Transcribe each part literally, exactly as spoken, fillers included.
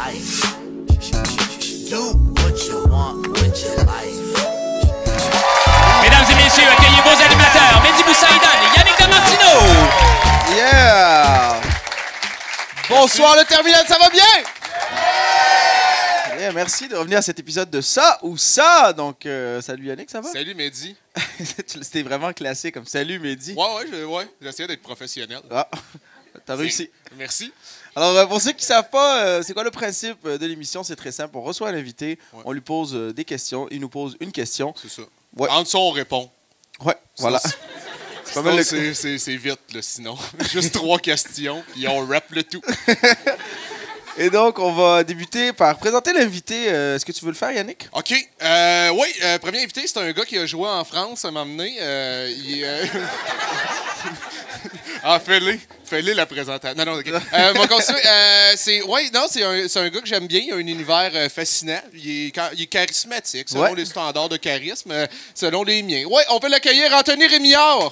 life. Do what you want with your life. Mesdames et messieurs, accueillez vos animateurs, Mehdi Boussaïdan et Yannick Damartino. Yeah! Bonsoir le Terminal, ça va bien? Yeah, merci de revenir à cet épisode de Ça ou Ça. Donc, euh, salut Yannick, ça va? Salut Mehdi. C'était vraiment classé comme salut Mehdi. Ouais, ouais, je- ouais. J'essayais d'être professionnel. Ah, t'as réussi. Merci. Alors, euh, pour ceux qui ne savent pas, euh, c'est quoi le principe euh, de l'émission? C'est très simple. On reçoit un invité, Ouais. on lui pose euh, des questions, il nous pose une question. C'est ça. Ouais. En dessous, on répond. Ouais, voilà. Sinon, C'est pas mal le- c'est- c'est c'est vite, là, sinon. Juste trois questions, puis on rap le tout. Et donc, on va débuter par présenter l'invité. Euh, Est-ce que tu veux le faire, Yannick? OK. Euh, oui, euh, premier invité, c'est un gars qui a joué en France à un moment donné. Euh, il est... euh, ah, fais-le. Fais-le la présentation. Non, non, OK. Euh, mon conseil, euh, c'est... Oui, non, c'est un, c'est un gars que j'aime bien. Il a un univers euh, fascinant. Il est, ca- il est charismatique, selon Ouais. les standards de charisme, euh, selon les miens. Oui, on peut l'accueillir, Anthony Rémillard.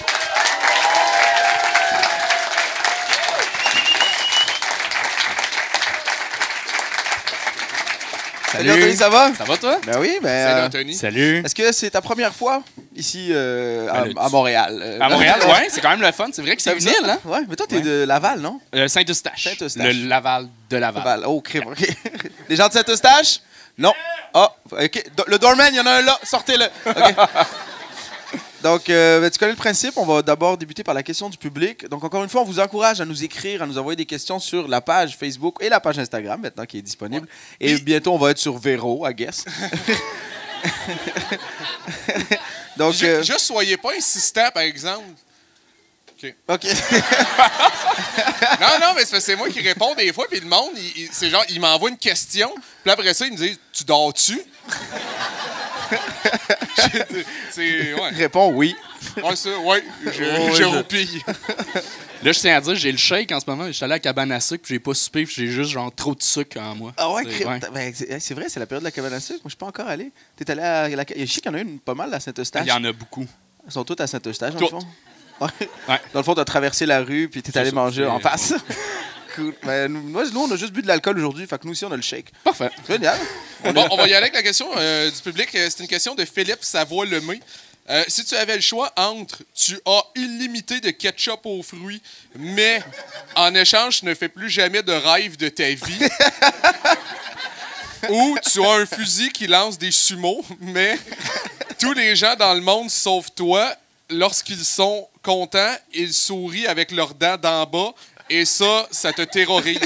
Salut Anthony, ça va? Ça va, toi? Ben oui, ben... Salut euh, Anthony. Salut. Est-ce que c'est ta première fois ici euh, à, Ben, le- à Montréal? Euh, À Montréal, ouais, c'est quand même le fun. C'est vrai que c'est une ça? île, hein? Ouais, mais toi, t'es Ouais. de Laval, non? Euh, Saint-Eustache. Saint-Eustache. Le Laval de Laval. Laval. Oh, crime, OK. Les gens de Saint-Eustache? Non. Ah, OK. Do- Le doorman, il y en a un là. Sortez-le. OK. Donc, euh, ben, tu connais le principe. On va d'abord débuter par la question du public. Donc, encore une fois, on vous encourage à nous écrire, à nous envoyer des questions sur la page Facebook et la page Instagram, maintenant qui est disponible. Et Puis- bientôt, on va être sur Véro, I guess. Donc, Ju- euh, Juste soyez pas insistant, par exemple. OK. Non, non, mais c'est parce que c'est moi qui réponds des fois, puis le monde, il, il- c'est genre, il m'envoie une question, puis après ça, il me dit « Tu dors-tu? » C'est... Ouais. Réponds oui. Ouais, ça, ouais, je, Oh, je ouais, je- roupille. Là, je tiens à dire, j'ai le shake en ce moment. Je suis allé à la cabane à sucre, puis j'ai pas soupé, puis j'ai juste genre trop de sucre en moi. Ah ouais, C'est- crime. ouais. T'as- ben, c'est c'est vrai, c'est la période de la cabane à sucre. Moi, je suis pas encore allé. T'es allé à la... Je sais qu'il y en a une pas mal à Saint-Eustache. Il y en a beaucoup. Ils sont tous à Saint-Eustache, dans le Toutes. fond. Ouais. Ouais. Dans le fond, t'as traversé la rue, puis t'es C'est allé ça, manger c'est- en face. Cool. Ben, nous, moi, nous, on a juste bu de l'alcool aujourd'hui, fait que nous aussi, on a le shake. Parfait. Génial. Bon, on va y aller avec la question euh, du public. Euh, C'est une question de Philippe Savoie-Lemay. Euh, si tu avais le choix entre tu as illimité de ketchup aux fruits, mais en échange, tu ne fais plus jamais de rêve de ta vie, ou tu as un fusil qui lance des sumos, mais tous les gens dans le monde, sauf toi, lorsqu'ils sont contents, ils sourient avec leurs dents d'en bas, et ça, ça te terrorise.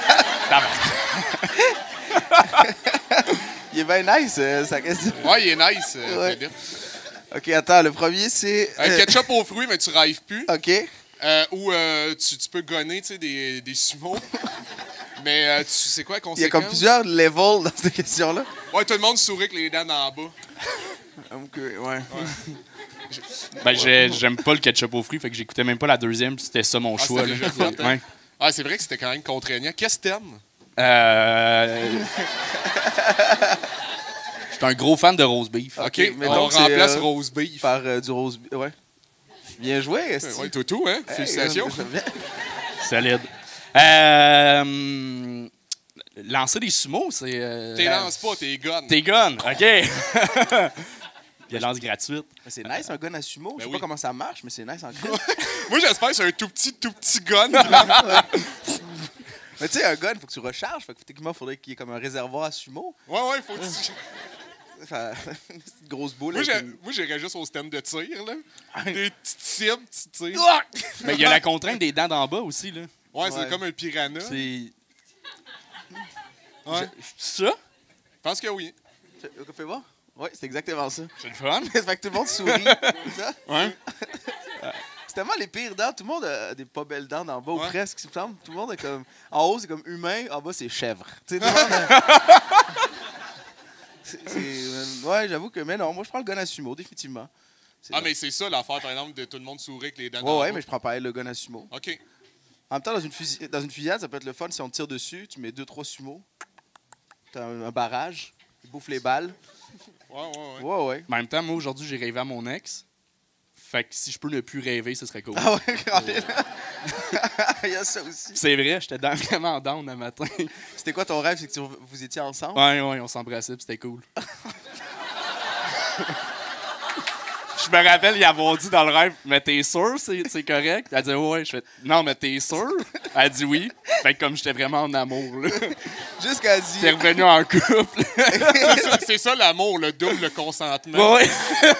Il est bien nice, euh, sa question. Ouais, il est nice, euh, Ouais. Philippe. OK, attends, le premier, c'est... Un euh, ketchup aux fruits, mais tu rêves plus. OK. Euh, ou euh, tu, tu peux gonner tu sais, des, des sumos. Mais euh, tu sais quoi la Il y a conséquence? comme plusieurs levels dans cette question-là. Ouais, tout le monde sourit avec les dents en bas. Donc, euh, ouais. Ben, j'ai- j'aime pas le ketchup aux fruits, fait que j'écoutais même pas la deuxième, puis c'était ça mon Ah, choix. c'était là. déjà fait, hein? Ouais. Ah, c'est vrai que c'était quand même contraignant. Qu'est-ce que t'aimes? Euh... Je suis un gros fan de rose beef. OK, OK, mais on donc, c'est, remplace euh, rose beef. Par euh, du rose... Ouais. Bien joué, est-ce Ouais, tout, tout, hein? Félicitations. Solide. Euh... Lancer des sumos, c'est... euh, T'es lance pas, t'es gonne. T'es gun, OK. Violence gratuite. C'est nice, un gun à sumo. Je sais oui. pas comment ça marche, mais c'est nice en crème. Moi, j'espère que c'est un tout petit, tout petit gun. qui lance. Mais tu sais, un gun, il faut que tu recharges. Fait que techniquement, il faudrait qu'il y ait comme un réservoir à sumo. Ouais, ouais, faut que tu... Enfin, une petite grosse boule. Moi, avec j'ai- une- moi, j'irais juste au système de tir, là. Des petites cibles, tu tires. Mais il y a la contrainte des dents d'en bas aussi, là. Ouais, c'est Ouais. comme un piranha. C'est... Ouais. Ça? Je pense que oui. Fais voir. Oui, c'est exactement ça. C'est le fun. fait que tout le monde sourit. C'est ça? Ouais. C'est tellement les pires dents. Tout le monde a des pas belles dents d'en bas, ou Ouais. presque, il me semble. Tout le monde est comme... En haut, c'est comme humain. En bas, c'est chèvre. Tu sais, tout le monde a- C'est- c'est- euh, Ouais, j'avoue que... Mais non, moi, je prends le gun à sumo, définitivement. C'est Ah, vrai. mais c'est ça l'affaire, par exemple, de tout le monde sourit avec les dents Ouais, d'en ouais, bas. mais je prends pareil le gun à sumo. OK. En même temps, dans une, fusi- dans une fusillade, ça peut être le fun si on te tire dessus, tu mets deux, trois sumos, t'as un, un barrage, tu bouffes les balles. Ouais, ouais, ouais. Ouais, ouais. En même temps, moi, aujourd'hui, j'ai rêvé à mon ex. Fait que si je peux ne plus rêver, ce serait cool. Ah ouais, regardez. Il y a ça aussi. C'est vrai, j'étais dans- vraiment down le matin. C'était quoi ton rêve? C'est que tu- vous étiez ensemble? Ouais, ouais, on s'embrassait, puis c'était cool. Je me rappelle y avoir dit dans le rêve, mais t'es sûr, c'est c'est correct? Elle dit ouais. Je fais non, mais t'es sûr? Elle dit oui. Fait que comme j'étais vraiment en amour, là. Jusqu'à dire. T'es revenu en couple. C'est ça, c'est ça l'amour, le double consentement. Ouais.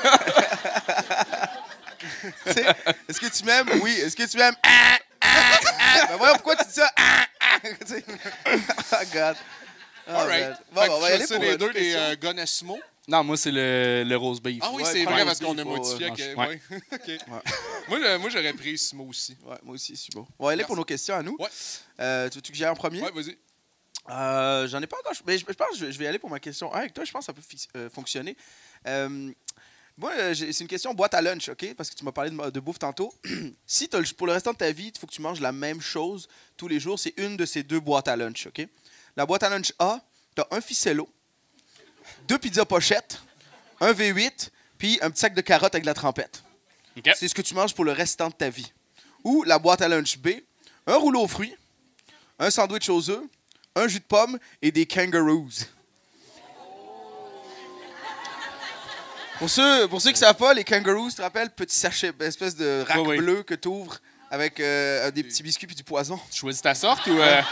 Tu sais, est-ce que tu m'aimes? Oui. Est-ce que tu m'aimes? Ah, ah, ah. Ben voyons pourquoi tu dis ça. Ah, ah. Tu sais. Oh, God. Oh, All right. man. Bon, Fait bon, on que va y tu aller choisis pour les une deux autre des question. euh, Gonessimo. Non, moi, c'est le, le rose beef. Ah oui, Ouais, c'est prends vrai le parce qu'on a beef, ouais, modifié. ouais. que- Ouais. ouais. OK. Moi, le- moi, j'aurais pris Simo aussi. Ouais, moi aussi, c'est bon. On va aller pour nos questions à nous. Ouais. Euh, tu veux que j'aille en premier? Ouais, vas-y. Euh, J'en ai pas encore. Mais je, je pense que je vais- je vais y aller pour ma question un avec toi. Je pense que ça peut fi- euh, fonctionner. Euh, moi, euh, j'ai- c'est une question boîte à lunch, OK? Parce que tu m'as parlé de, de bouffe tantôt. Si t'as le- pour le restant de ta vie, il faut que tu manges la même chose tous les jours, c'est une de ces deux boîtes à lunch, OK? La boîte à lunch A, t'as un ficello, deux pizzas pochettes, un V huit, puis un petit sac de carottes avec de la trempette. OK. C'est ce que tu manges pour le restant de ta vie. Ou la boîte à lunch B, un rouleau aux fruits, un sandwich aux œufs, un jus de pomme et des kangaroos. Pour ceux, pour ceux qui ne savent pas, les kangaroos, tu te rappelles, petit sachet, espèce de rack Oui, oui. bleu que tu ouvres avec euh, des petits biscuits puis du poison. Tu choisis ta sorte ou... euh,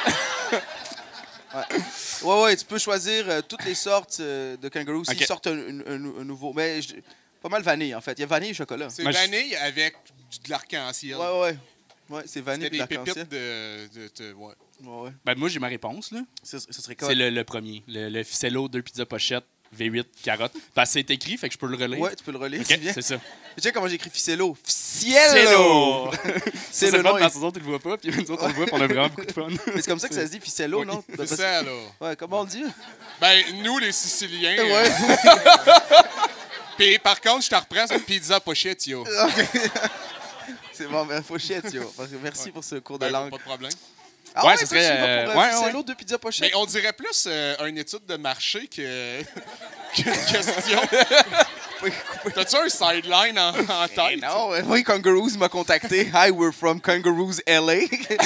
Ouais, ouais, tu peux choisir euh, toutes les sortes euh, de kangaroos s'ils Ok. sortent un, un- un- un nouveau. Mais je- pas mal vanille, en fait. Il y a vanille et chocolat. C'est Moi, je- vanille avec de l'arc-en-ciel. Ouais, ouais. Ouais, c'est vanille C'était et de des l'arc-en-ciel. pépites de... de, de- ouais. Ouais, ouais. Ben, moi, j'ai ma réponse, là. Ce, ce serait quoi? C'est le, le premier. Le, le ficello, deux pizzas pochettes, V huit, carottes. Parce que c'est écrit, fait que je peux le relire. Ouais, tu peux le relire, OK, c'est bien. c'est ça. Tu sais comment j'écris ficello? Ficello! C'est le le nom fun, est- dans ces autres, ils le voient pas, puis nous autres, on le voit, puis on a vraiment beaucoup de fun. Mais c'est comme ça que ça se dit, ficello, Oui. non? C'est ça, là. Ouais, comment on le dit? Ben, nous, les Siciliens... euh, Ouais. Puis, par contre, je te reprends, c'est une pizza pochette, yo. C'est bon, ben, faut chier, tu vois. Merci pour ce cours de Ben, langue. pas de problème. Ah Ouais, ouais, ce toi, serait, tu vas euh, pour ouais, euh, ouais. ficello, deux pizzas pochettes? Mais on dirait plus euh, une étude de marché que qu'une question. T'as-tu un sideline en, en Eh tête? non, euh, oui, Kangaroos m'a contacté. Hi, we're from Kangaroos L A.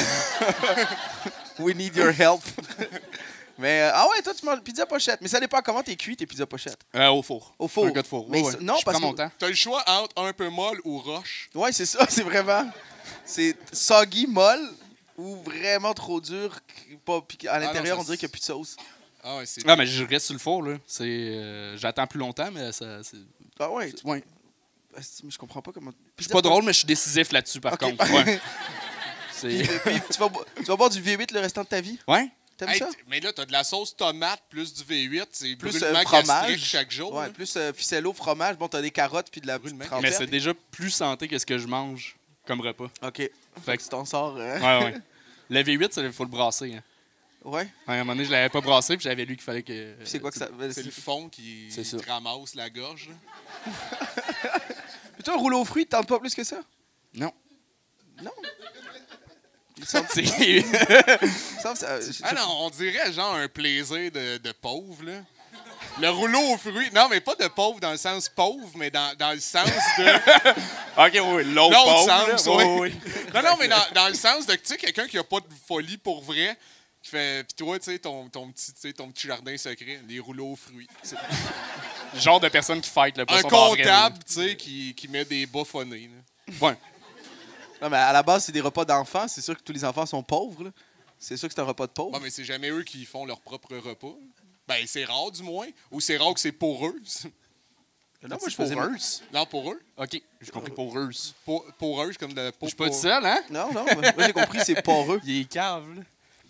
We need your help. Mais, euh, ah ouais, toi, tu manges pizza pochette. Mais ça dépend comment t'es cuit, tes pizzas pochettes. Euh, au four. Au four. Un gars de four. Mais Ouais, ça- ouais. non, je parce prends mon que- temps. T'as le choix entre un peu molle ou roche. Ouais, c'est ça, c'est vraiment. C'est soggy, molle ou vraiment trop dur. qui- Pas, puis à l'intérieur, non, ça, on dirait qu'il n'y a plus de sauce. Ah ouais, c'est... Ah, mais je reste sur le four, là. C'est, euh, j'attends plus longtemps, mais ça. C'est... Ah ouais, Ouais. asti, mais je comprends pas comment. Je suis pas drôle, mais je suis décisif là-dessus, par Ok. contre. Ouais. C'est... Puis, puis tu, vas, bo- tu vas boire du V huit le restant de ta vie? Ouais? T'aimes Hey, ça? t- mais là, t'as de la sauce tomate plus du V huit. C'est Plus brûlement euh, fromage. gastrique chaque jour. Ouais, là. plus euh, ficello, fromage. Bon, t'as des carottes puis de la Brûlement. trempette. Mais c'est déjà plus santé que ce que je mange comme repas. OK. Fait que tu t'en sors. euh, Ouais, ouais. Le V huit, il faut le brasser. Hein. Ouais. Ouais, à un moment donné, je l'avais pas brassé, puis j'avais lu qu'il fallait que. Puis c'est quoi que ça. C'est le fond qui C'est ça. te ramasse la gorge. là. Puis toi, un rouleau aux fruits, tente pas plus que ça? Non. Non. Il me semble- C'est- il me semble que ça- je- Ah non, on dirait genre un plaisir de, de pauvre, là. Le rouleau aux fruits. Non, mais pas de pauvre dans le sens pauvre, mais dans, dans le sens de. Ok, oui, l'autre L'autre pauvre, sens, là. oui. Ouais, ouais. Non, non, mais dans, dans le sens de, tu sais, quelqu'un qui a pas de folie pour vrai, qui fait. Puis toi, tu sais, ton, ton, petit, tu sais, ton petit jardin secret, les rouleaux aux fruits. C'est Le genre de personne qui fight le un poisson d'avril. comptable, tu sais, qui, qui met des baffonnés. là. Ouais. Non, mais à la base, c'est des repas d'enfants. C'est sûr que tous les enfants sont pauvres. là. C'est sûr que c'est un repas de pauvre. Bon, mais c'est jamais eux qui font leur propre repas. Ben, c'est rare, du moins. Ou c'est rare que c'est pour eux. non, moi, je pour faisais. eux. Non, pour eux. Ok, j'ai compris pour eux. Pour, pour eux, c'est comme de. Je Pour, suis pas pour- tout seul, hein? Non, non, moi j'ai compris, c'est poreux. Il est cave, là.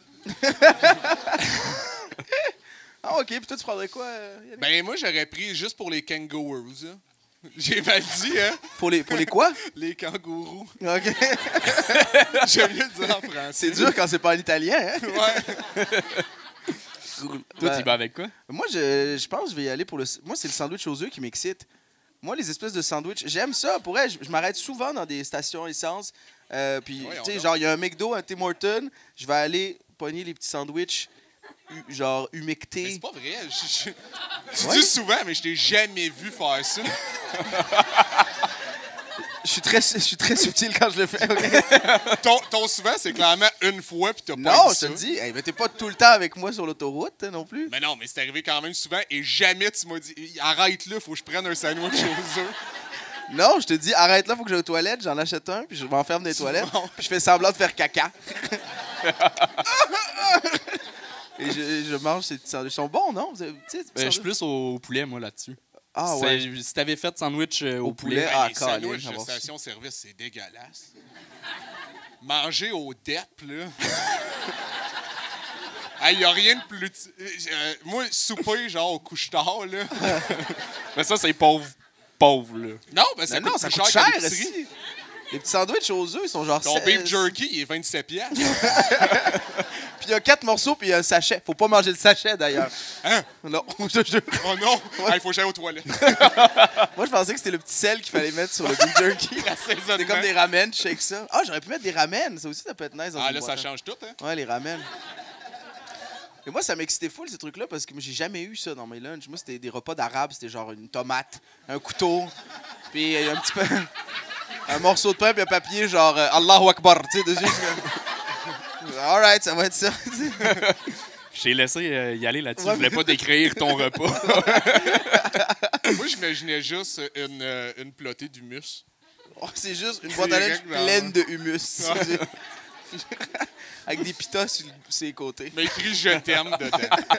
Ah, ok, puis toi, tu prendrais quoi? euh, Yannick? Ben, moi, j'aurais pris juste pour les kangaroos. hein. J'ai mal dit, hein? Pour les, pour les quoi? Les kangourous. Ok. J'aime mieux le dire en français. C'est dur quand c'est pas en italien, hein? Ouais. Toi, Ben, tu y vas avec quoi? Moi, je, je pense que je vais y aller pour le. Moi, c'est le sandwich aux œufs qui m'excite. Moi, les espèces de sandwich, j'aime ça. Pour elle, je, je m'arrête souvent dans des stations essence. Euh, puis, Ouais, on tu sais, a. genre, il y a un McDo, un Tim Hortons. Je vais aller pogner les petits sandwichs, hu- genre, Mais humectés. c'est pas vrai. Je- je- Tu Ouais. dis souvent, mais je t'ai jamais vu faire ça. Je suis très, je suis très subtil quand je le fais. ok? Ton, ton souvent, c'est clairement une fois, puis t'as pas Non, dit je te ça. le dis. Hey, mais t'es pas tout le temps avec moi sur l'autoroute hein, non plus. Mais non, mais c'est arrivé quand même souvent, et jamais tu m'as dit « Arrête là, faut que je prenne un sandwich aux œufs. » Non, je te dis, arrête là, faut que j'aille aux toilettes. J'en achète un, puis je m'enferme dans les toilettes. Bon. Puis je fais semblant de faire caca. Et je, je mange ces petits sandwichs. Ils sont bons, non? Vous avez- tu sais, ces petits Euh, je suis sandwichs? plus au poulet, moi, là-dessus. Ah C'est- ouais. Si t'avais fait sandwich euh, au, Au poulet. poulet, Ah, Les Colin, sandwichs de j'en vois station-service, c'est dégueulasse. Manger au D E P, là. Il n'y a rien de plus... ti- euh, moi, souper, genre, au couche-tard, là. mais ça, c'est pauvre, pauvre, là. Non, ben ça Mais non, coûte ça plus coûte cher cher, qu'à l'épicerie. aussi. Les petits sandwichs aux œufs, ils sont genre Ton seize. beef jerky, il est vingt-sept piastres. Puis il y a quatre morceaux, puis il y a un sachet. Faut pas manger le sachet, d'ailleurs. Hein? Non, je te jure. Oh non! Il faut que j'aille aux toilettes. Moi, je pensais que c'était le petit sel qu'il fallait mettre sur le beef jerky. C'était comme des ramen, je sais que ça. Ah, j'aurais pu mettre des ramen. Ça aussi, ça peut être nice dans Ah une là, ça boîte. change tout, hein? Ouais, les ramen. Et moi, ça m'excitait full, ces trucs-là, parce que moi, j'ai jamais eu ça dans mes lunchs. Moi, c'était des repas d'arabe, c'était genre une tomate, un couteau, puis euh, un petit peu... un morceau de pain, puis un papier, genre euh, Allahu Akbar, tu sais, dessus. Alright, ça va être ça. Je t'ai laissé euh, y aller là-dessus. Ouais, Je voulais mais- pas décrire ton repas. Moi, j'imaginais juste une, euh, une plotée d'humus. Oh, c'est juste une boîte à lunch Direct dans- pleine de humus. Avec des pitas sur, le- sur les côtés. Mais écrit « Je t'aime » dedans.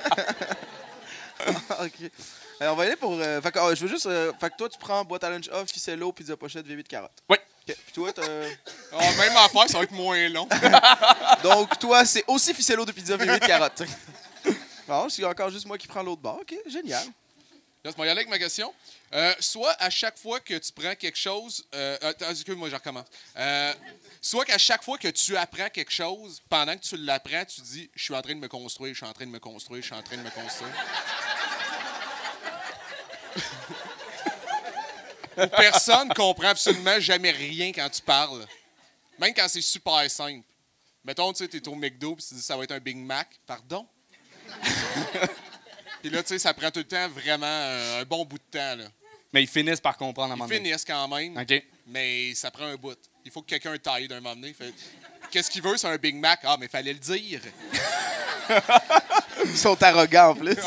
OK. Alors, on va aller pour... euh, fait que, oh, je veux juste... euh, fait que toi, tu prends boîte à lunch off, ficello, pizza pochette, V huit carottes. Oui. OK. Puis toi, t'as... Ah, même affaire, ça va être moins long. Donc, toi, c'est aussi ficello de pizza V huit carottes. Bon, c'est encore juste moi qui prends l'autre bord. OK, génial. Laisse-moi y aller avec ma question. Euh, soit à chaque fois que tu prends quelque chose... Euh, attends, excuse-moi, je recommence. Euh, soit qu'à chaque fois que tu apprends quelque chose, pendant que tu l'apprends, tu dis « Je suis en train de me construire, je suis en train de me construire, je suis en train de me construire. » Ou personne comprend absolument jamais rien quand tu parles. Même quand c'est super simple. Mettons, tu sais, t'es au McDo, puis tu dis ça va être un Big Mac. Pardon? Puis là, tu sais, ça prend tout le temps vraiment euh, un bon bout de temps, là. Mais ils finissent par comprendre à un Ils moment donné. finissent quand même, OK. mais ça prend un bout. Il faut que quelqu'un taille d'un moment donné. Fait, qu'est-ce qu'il veut, c'est un Big Mac? Ah, mais fallait le dire. Ils sont arrogants, en plus.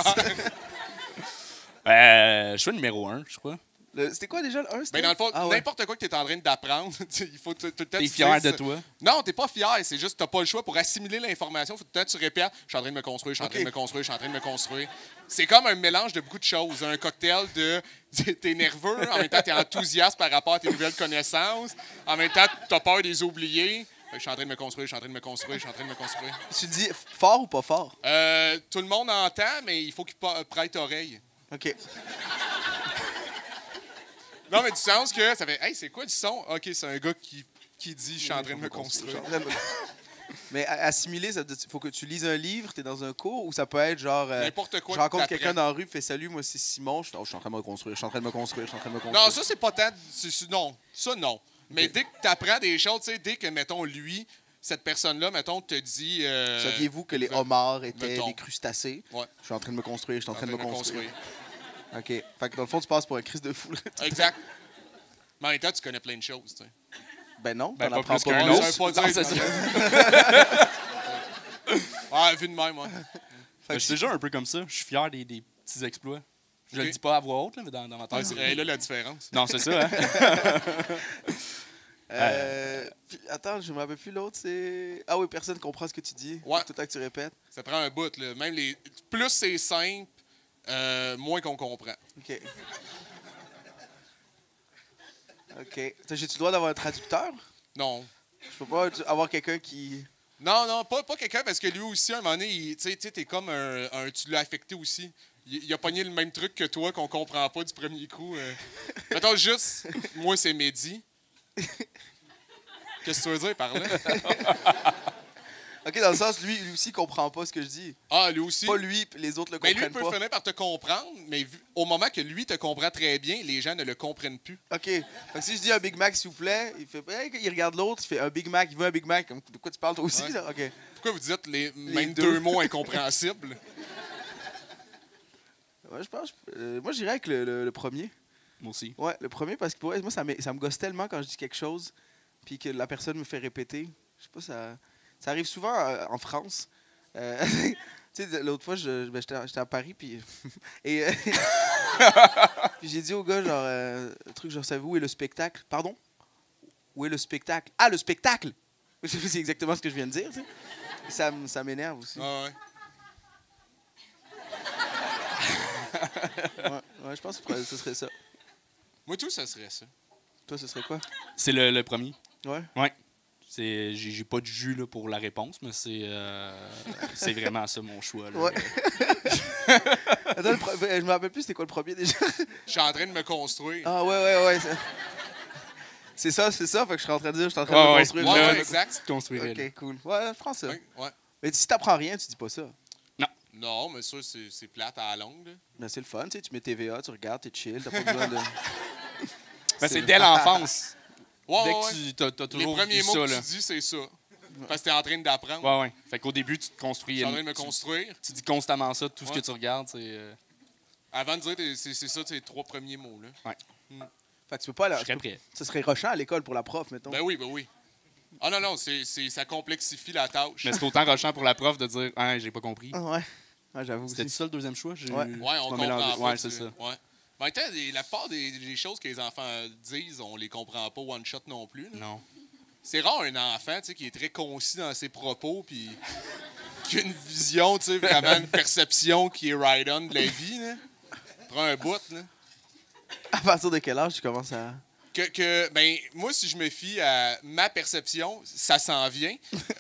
Euh, je suis numéro un, je crois. Le- C'était quoi, déjà, le un? Ben, dans le fond, Ah ouais. n'importe quoi que tu es en train d'apprendre, il faut tout tout le temps... T'es tu fier dises- de toi? Non, t'es pas fier. C'est juste que t'as pas le choix pour assimiler l'information. Faut tout le temps que tu répètes « Je suis en train de me construire, je suis en train de Ok. me construire, je suis en train de me construire. » C'est comme un mélange de beaucoup de choses. Un cocktail de t'es nerveux, en même temps t'es enthousiaste par rapport à tes nouvelles connaissances, en même temps t'as peur de les oublier. Fait que Je suis en train de me construire, je suis en train de me construire, je suis en train de me construire. Tu le dis fort ou pas fort? Euh, tout le monde entend, mais il faut qu'il pa- prête oreille. OK. Non, mais du sens que ça fait « Hey, c'est quoi du son? » OK, c'est un gars qui, qui dit « Je suis en train de me construire. » Mais a- assimiler, ça veut dire, faut que tu lises un livre, t'es dans un cours, ou ça peut être genre... euh, N'importe quoi je que rencontre t'apprennes. quelqu'un dans la rue, fait salut, moi c'est Simon, je fais, oh, je suis en train de me construire, je suis en train de me construire, je suis en train de me construire. Non, ça, c'est pas tant. c'est- c'est- non, ça, non. Mais dès que tu apprends des choses, tu sais, dès que, mettons, lui, cette personne-là, mettons, te dit. euh, Saviez-vous que les me- homards étaient mettons. des crustacés? Ouais. Je suis en train de me construire, je suis en train de me construire. construire. OK. Fait que dans le fond, tu passes pour un Christ de fou. là. Exact. Mais en même temps, tu connais plein de choses, tu sais. Ben non, Ben, t'en pas apprends plus pas qu'un plus. autre. Ça veut pas dire. Non, c'est ça. Ah, vu de même, ouais. Fait Je que suis déjà un peu comme ça. Je suis fier des, des petits exploits. Je Ok. le dis pas à voix haute, là, mais dans, dans ma Ah, tête. c'est c'est- là la différence. Non, c'est ça, hein? Euh, puis, attends, je me rappelle plus l'autre, c'est... Ah oui, personne comprend ce que tu dis. Ouais. Tout le temps que tu répètes. Ça prend un bout, là. Même les. Plus c'est simple, euh, moins qu'on comprend. OK. OK. T'as- J'ai-tu le droit d'avoir un traducteur? Non. Je peux pas avoir quelqu'un qui... Non, non, pas, pas quelqu'un, parce que lui aussi, à un moment donné, il- tu sais, tu sais, t'es comme un, un- tu l'as affecté aussi. Il, il a pogné le même truc que toi, qu'on comprend pas du premier coup. Euh. Mettons juste, moi, c'est Mehdi. Qu'est-ce que tu veux dire par là? OK, dans le sens, lui, lui aussi, il comprend pas ce que je dis. Ah, lui aussi. Pas lui, puis les autres le Mais lui, il comprennent peut pas. finir par te comprendre, mais vu- au moment que lui te comprend très bien, les gens ne le comprennent plus. OK. Fait que si je dis un Big Mac, s'il vous plaît, il fait... Hey, il regarde l'autre, il fait un Big Mac, il veut un Big Mac. Comme, de quoi tu parles toi aussi, Ouais. là? OK. Pourquoi vous dites les, même deux. deux mots incompréhensibles? Ouais, je pense... euh, moi, j'irais avec le, le- le premier. Moi aussi. Ouais, le premier, parce que pour vrai, moi, ça, me- ça me gosse tellement quand je dis quelque chose, puis que la personne me fait répéter. Je sais pas, ça, ça arrive souvent euh, en France. Euh, tu sais, l'autre fois, je- ben, j'étais à- j'étais à Paris, puis. et euh, puis j'ai dit au gars, genre, euh, un truc, genre, savez-vous où est le spectacle? Pardon? Où est le spectacle? Ah, le spectacle! C'est exactement ce que je viens de dire, tu sais. Ça, m- ça m'énerve aussi. Ah ouais. Ouais, ouais, je pense que ce serait ça. Moi, tout, ça serait ça. Toi, ce serait quoi? C'est le, le premier. Ouais. Ouais. C'est, j'ai, j'ai pas de jus là, pour la réponse, mais c'est, euh, c'est vraiment ça mon choix. Là. Ouais. Attends, le pro- je me rappelle plus c'était quoi le premier déjà. Je suis en train de me construire. Ah ouais, ouais, ouais. ça- C'est ça, c'est ça. Fait que je suis en train de dire, je suis en train de Ouais, me ouais. construire. Ouais, je ouais, vais me- exact. Tu construirais, là. Ok, cool. Ouais, je prends ça. Ouais, ouais. Mais si t'apprends rien, tu dis pas ça. Non, mais ça, c'est c'est plate à la longue. Là. Mais c'est le fun, tu sais. Tu mets T V A, tu regardes, t'es chill, t'as pas besoin de. Ben, c'est dès l'enfance. Ouais, Dès ouais, que ouais. tu t'as, t'as Les toujours premiers vu mots ça. que Là. tu dis, c'est ça. Parce que t'es en train d'apprendre. Ouais, ouais. Fait qu'au début, tu te construis. Je suis en train de me tu- construire. Tu dis constamment ça, tout ce Ouais. que tu regardes, c'est. euh, Avant de dire, t'es- c'est c'est ça tes trois premiers mots. Là. Fait que tu peux pas. Je Là, serais prêt. ça serait rushant à l'école pour la prof, mettons. Ben oui, ben oui. Ah non, non, c'est c'est- ça complexifie la tâche. Mais c'est autant rushant pour la prof de dire ah, j'ai pas compris. Ah, ouais. Ouais, j'avoue. C'était aussi. ça le deuxième choix? J'ai- Ouais. Ouais, tu on m'as comprend mélangé. pas. Ouais, tu c'est sais. ça. Ouais. Mais en même temps, des- la part des, des choses que les enfants disent, on les comprend pas one shot non plus. là. Non. C'est rare un enfant tu sais, qui est très concis dans ses propos puis qui a une vision, tu sais, vraiment une perception qui est right-on de la vie. Là. Prends un bout. Là. À partir de quel âge tu commences à. Que, que, ben, moi, si je me fie à ma perception, ça s'en vient.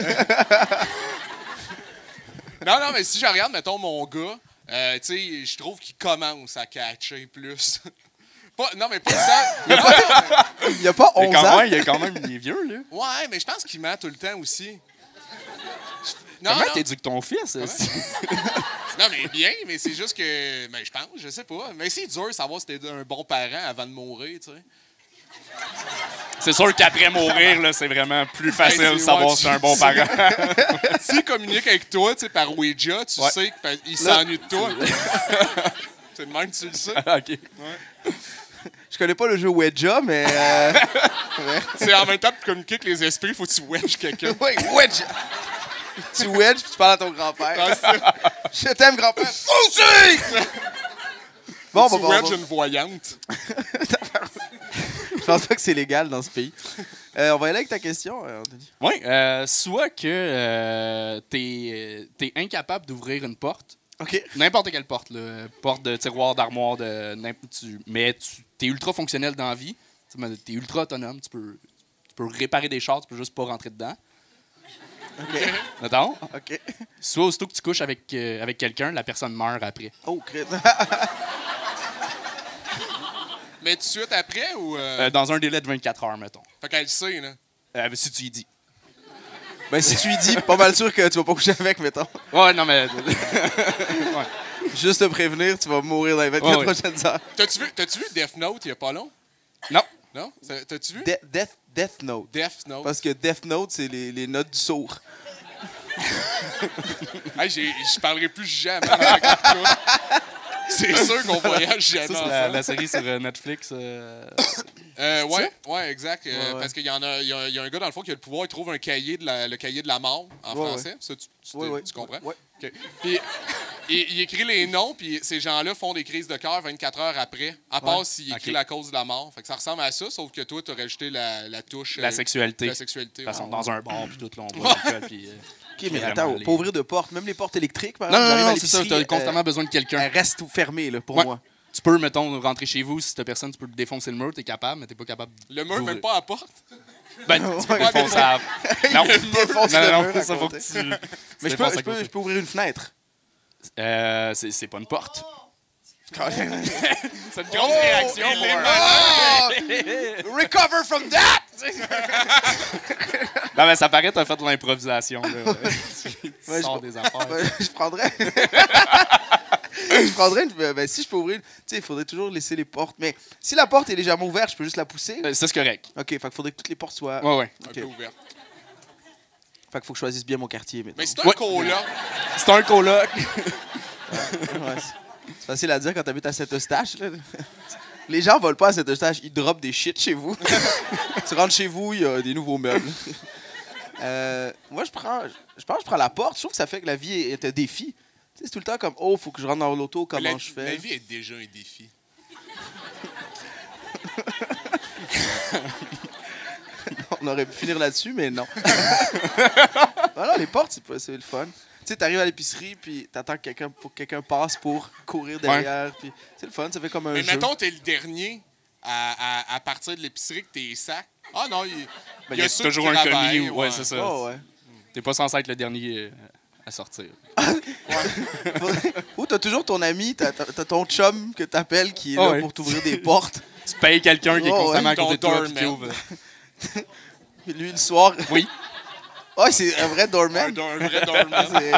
non, non, mais si je regarde, mettons, mon gars, euh, tu sais, je trouve qu'il commence à catcher plus. Pas, non, mais pas ça. Non, non, mais- Il y a pas Il est onze quand ans. même, il est quand même il est vieux, là. ouais, mais je pense qu'il ment tout le temps aussi. Je- Non, Comment non, t'éduques ton fils? esti? non, mais bien, mais c'est juste que. Ben, je pense, je sais pas. Mais c'est dur de savoir si t'es un bon parent avant de mourir, tu sais. C'est sûr qu'après mourir, là, c'est vraiment plus facile Hey, de c'est- savoir ouais, si tu- c'est un bon parent. S'il communique avec toi, tu sais, par Ouija, tu Ouais. sais qu'il s'ennuie de toi. C'est de même que tu le sais. OK. Je connais pas le jeu Ouija, mais. euh, C'est en même temps pour communiquer avec les esprits, faut que tu wedges quelqu'un. ouais, Ouija. Tu wedges puis tu parles à ton grand-père. Ah, c'est- Je t'aime, grand-père. Aussi! Bon, tu bon, bon, wedges bon. une voyante. Je pense pas que c'est légal dans ce pays. Euh, on va y aller avec ta question, euh, Anthony. Oui, euh, soit que euh, t'es es incapable d'ouvrir une porte, OK. n'importe quelle porte, là, porte de tiroir, d'armoire, de n'importe- tu- mais tu es ultra fonctionnel dans la vie, tu es ultra autonome, tu peux, tu peux réparer des chars, tu peux juste pas rentrer dedans. OK. Mettons. OK. Soit aussitôt que tu couches avec, euh, avec quelqu'un, la personne meurt après. Oh, crête. Mais tout de suite après ou. Euh... Euh, dans un délai de vingt-quatre heures, mettons. Fait qu'elle sait, là. Euh, si tu y dis. Ben, si tu lui dis, pas mal sûr que tu vas pas coucher avec, mettons. Ouais, non, mais. Juste te prévenir, tu vas mourir dans les vingt-quatre Ouais, ouais. prochaines heures. T'as-tu vu, t'as-tu vu Death Note il y a pas long? non. Non? Ça- T'as-tu vu? De- Death, Death Note. Death Note. Parce que Death Note, c'est les, les notes du sourd. Hey, j'ai- je parlerai plus jamais avec toi. C'est sûr qu'on voyage jamais Ça, c'est ensemble. la, la série sur euh, Netflix. euh, Euh, ouais, ouais, exact. Euh, Ouais, ouais. Parce qu'il y en a, il y, a, il y a un gars dans le fond qui a le pouvoir, il trouve un cahier de la, le cahier de la mort en Ouais, français. Ça, tu, tu, Ouais, te- ouais. tu comprends? Ouais. OK. Puis il, il écrit les noms, puis ces gens-là font des crises de cœur vingt-quatre heures après, à part Ouais. s'il écrit OK. la cause de la mort. Fait que ça ressemble à ça, sauf que toi, tu as rajouté la, la touche. La euh, sexualité. La sexualité. De toute façon, ouais. dans un bar, puis tout, là, on boit de l'alcool, puis... euh, OK, mais Vraiment, attends, les- pas ouvrir de porte. Même les portes électriques, par Non, exemple, non, j'arrive non, à non, c'est ça, l'épicerie, t'as constamment euh, besoin de quelqu'un. Elle reste tout fermée, là, pour Ouais. moi. Tu peux, mettons, rentrer chez vous, si t'as personne, tu peux défoncer le mur, t'es capable, mais t'es pas capable. Le mur, d'ouvrir. même pas à la porte. Ben, tu peux Ouais, défoncer la... Non, défonce non, le non, mur non, à ça faut que côté. tu... Mais je peux, je, peux, je peux ouvrir une fenêtre. Euh, c'est c'est pas une porte. Quand même. C'est une grosse réaction il pour est un- Oh! Recover from that! Non, mais ça paraît que t'as fait de l'improvisation, là. Tu Ouais, sors je- des affaires. Ouais, je prendrais. je prendrais une. Ben, si je peux ouvrir. Tu sais, il faudrait toujours laisser les portes. Mais si la porte est légèrement ouverte, je peux juste la pousser. Euh, Ça, c'est correct. Ok, fait qu'il faudrait que toutes les portes soient. Ouais, ouais. Un Ok. peu ouvert. Fait qu'il faut que je choisisse bien mon quartier. Maintenant. Mais c'est un Ouais. coloc. C'est un coloc. Ouais, c'est- c'est facile à dire quand t'habites à Saint-Eustache. Là. Les gens volent pas à Saint-Eustache, ils dropent des shit chez vous. Tu rentres chez vous, il y a des nouveaux meubles. Euh, moi, je prends, je pense que je prends la porte. Je trouve que ça fait que la vie est un défi. Tu sais, c'est tout le temps comme, oh, faut que je rentre dans l'auto, comment la, je fais? La vie est déjà un défi. On aurait pu finir là-dessus, mais non. Voilà, les portes, c'est, pas, c'est le fun. Tu sais, t'arrives à l'épicerie, puis t'attends que quelqu'un, pour que quelqu'un passe pour courir derrière. Puis c'est le fun, ça fait comme un Mais jeu. mettons, t'es le dernier à, à, à partir de l'épicerie que t'es sac. Ah non, il, Ben, il y a, y a ceux toujours qui un travaillent, commis. Ouais, c'est ça. Oh, ouais. T'es pas censé être le dernier euh, à sortir. Ou t'as toujours ton ami, t'as, t'as, t'as ton chum que t'appelles qui est Oh, là ouais. pour t'ouvrir des portes. Tu payes quelqu'un qui est Oh, constamment ouais. à côté de Ton toi. puis qui doorman. ouvre. Puis lui, le soir. Oui. Ouais, c'est un vrai Un, doorman. do- un vrai doorman. C'est-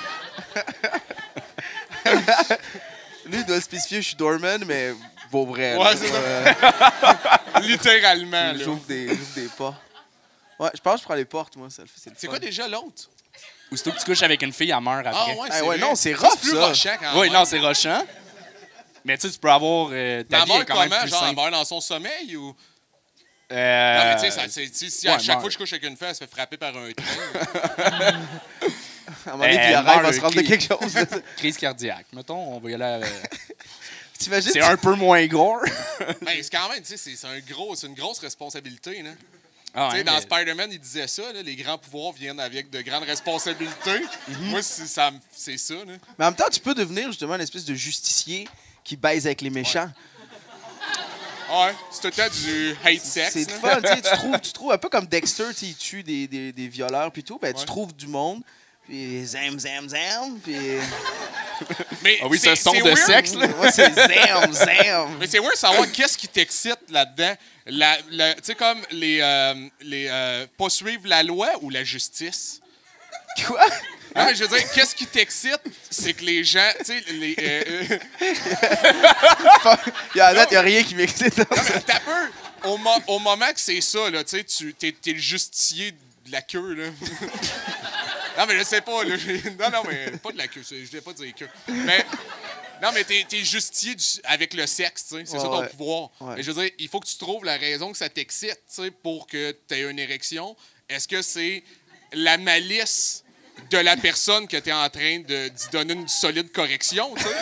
ouais. Lui, il doit spécifier je suis doorman, mais pour vrai. Ouais, là. c'est ça. Euh, Littéralement. là. j'ouvre, des, j'ouvre des pas. Ouais, je pense que je prends les portes, moi. Ça, le fait- c'est le C'est fun. quoi déjà l'autre? Aussitôt que tu couches avec une fille, elle meurt Ah après. ouais, Ah c'est ouais, vrai. non, c'est Ça, rough, plus ça. rochant quand Oui, même. non, c'est rochant. Mais tu sais, tu peux avoir. Euh, ta Mais elle vie est meurt quand même comment? plus Genre, elle simple. meurt dans son sommeil ou. Euh, Non, mais tu sais, ça- c'est- si si à ouais, chaque meurt. fois que je couche avec une fille, elle se fait frapper par un train. À un moment donné, Eh, puis il meurt arrive à le se rendre de cri. quelque chose. là. Crise cardiaque. Mettons, on va y aller. à- T'imagines? C'est un peu moins gore. Ben, c'est quand même, tu sais, c'est c'est un gros, c'est une grosse responsabilité, là. Ah, Tu sais, hein, dans mais- Spider-Man, il disait ça, là, les grands pouvoirs viennent avec de grandes responsabilités. Mhm. Moi, c'est ça me- c'est ça, là. Mais en même temps, tu peux devenir justement une espèce de justicier qui baise avec les méchants. Ouais, c'est tout le temps du hate sex. C'est là. le fun, tu sais, tu trouves, tu trouves un peu comme Dexter, tu sais, il tue des, des, des violeurs puis tout, ben tu Ouais. trouves du monde, puis zam zam zam, puis Mais Ah oui, c'est- ce son c'est de weird. sexe, là. moi c'est zam zam. Mais c'est weird de savoir qu'est-ce qui t'excite là-dedans. La, la- tu sais, comme les. euh, les euh, pas suivre la loi ou la justice. Quoi? Non, mais je veux dire, qu'est-ce qui t'excite? C'est que les gens. Tu sais, les. euh, euh, Il y a, à date, il y a rien qui m'excite. non, mais t'as peur. Au, mo- au moment que c'est ça, là, tu sais, tu t'es, t'es le justicier de la queue, là. Non, mais je sais pas, là. Non, non, mais pas de la queue. c'est- Je voulais pas dire queue. Mais. Non, mais t'es, t'es justicier du- avec le sexe, tu sais. C'est Ouais, ça ton ouais. pouvoir. Ouais. Mais je veux dire, il faut que tu trouves la raison que ça t'excite, tu sais, pour que tu aies une érection. Est-ce que c'est la malice de la personne que tu es en train de, d'y donner une solide correction, tu sais?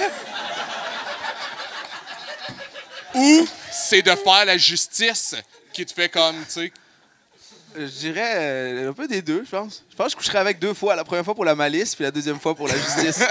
Ou c'est de faire la justice qui te fait comme, tu sais. Je dirais euh, un peu des deux, je pense. Je pense que je coucherais avec deux fois. La première fois pour la malice, puis la deuxième fois pour la justice.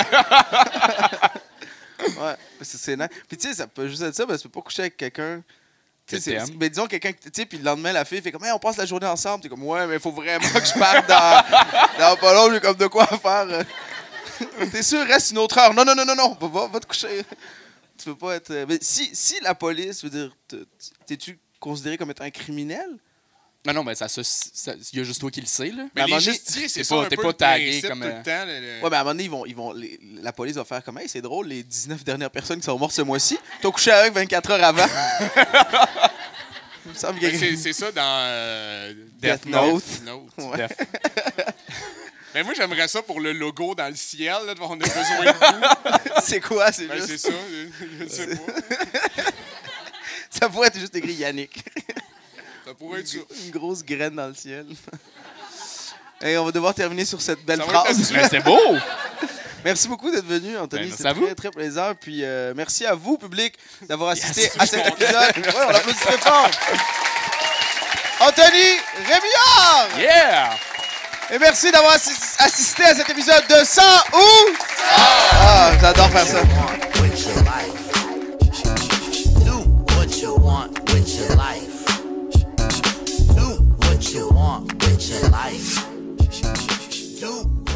Ouais, c'est, c'est nice. Puis tu sais, ça peut juste être ça, parce que tu peux pas coucher avec quelqu'un. Tu sais, Que c'est- t'aimes. c'est- ben, disons quelqu'un, que- tu sais, puis le lendemain, la fille fait comme, hey, on passe la journée ensemble. T'es comme, ouais, mais il faut vraiment que je parte dans, dans pas long, j'ai comme de quoi faire. T'es sûr, reste une autre heure. Non, non, non, non, non, va, va, va te coucher. Tu peux pas être. euh, Mais si, si la police, veut dire, te- t'es-tu considéré comme étant un criminel? Non, non, mais ça, ça, ça- il y a juste toi qui le sais, là. Mais à un les moment donné, justiciers, c'est t'es ça pas- un t'es peu pas le tagué principe comme, tout le euh, temps. le- le- Ouais, mais à un moment donné, ils vont, ils vont, les- la police va faire comme, hey, c'est drôle, les dix-neuf dernières personnes qui sont mortes ce mois-ci, t'as couché avec vingt-quatre heures avant. Il me semble Mais que- c'est, c'est ça dans euh, Death Note. Death Note. Ouais. Def. Mais moi, j'aimerais ça pour le logo dans le ciel. Là, on a besoin de vous. C'est quoi? C'est Ben, juste... c'est ça. Je, je sais pas. Ça pourrait être juste écrit Yannick. Ça pourrait être ça. Une grosse graine dans le ciel. Et on va devoir terminer sur cette belle Ça va être phrase. là-dessus. Mais c'est beau! Merci beaucoup d'être venu, Anthony. Ben, merci C'était à vous. très, très plaisant. Puis euh, merci à vous, public, d'avoir assisté Yes. à cet épisode. Ouais, on l'applaudit très fort. Anthony Rémillard! Yeah! Et merci d'avoir assis- assisté à cet épisode de cent ou... Ah, j'adore faire ça. With your life. Do what you want with your life. Do what you want with your life. Do